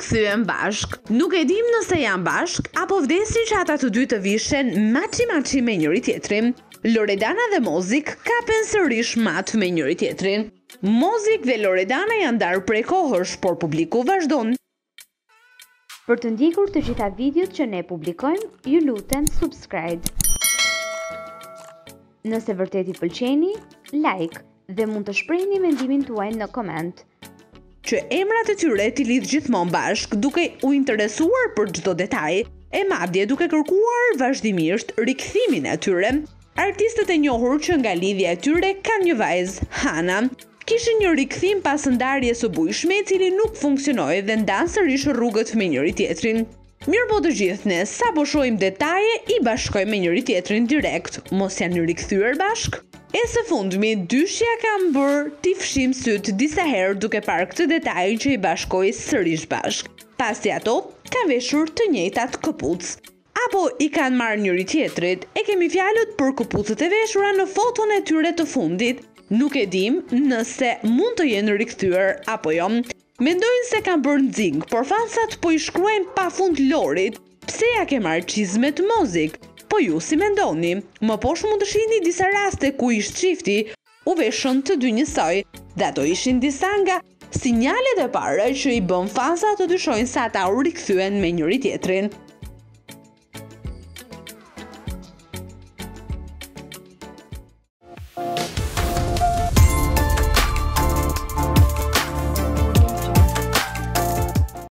rikthyen bashk. Nuk e dim nëse janë bashk apo vdesin që ata të dy të vishen matchy-matchy me njëri tjetrin. Loredana dhe Mozzik kapen sërish mat me njëri tjetrin. Mozzik dhe Loredana janë ndarë prej kohësh, por publiku vazhdon. Për të ndjekur të gjitha videot që ne publikojmë, ju lutem subscribe. Nëse vërtet i pëlqeni, like dhe mund të shprehni mendimin tuaj në koment. Që emrat e tyre t'i lidh gjithmonë bashk, duke u interesuar për çdo detaj, e madje duke kërkuar vazhdimisht rikthimin e tyre. Artistët e njohur që nga lidhja e tyre kanë një vajzë, Hana, kishin një rikthim pas ndarjes së bujshme, e cili nuk funksionoi dhe ndan sërish rrugët me njëri tjetrin. Mirë po të gjithë ne, sa po shohim detaje, i bashkojmë me njëri tjetrin direkt, mos janë rikthyer bashk? E së fundmi, dyshja kam bërë t'i fshim syt disa herë duke parë këtë detaj që i bashkoi sërish bashk. Pasi ato, kanë veshur të njëjtat këpucë. Apo i kanë marrë njëri tjetrit, e kemi fjalët për këpucët e veshura në foton e tyre të fundit. Nuk e dim nëse mund të jenë rikthyer apo jo. Mendojnë se kanë bërë nxing, por fansat po i shkruajnë pafund Lorit. Pse ja ke marrë çizmet Mozzik? Po ju si mendoni? Më poshtë mund të shihni disa raste ku ish çifti u veshën të dy njësoj, dhe ato ishin disa nga sinjalet e para që i bën fansat të dyshojnë se ata u rikthyen me njëri tjetrin.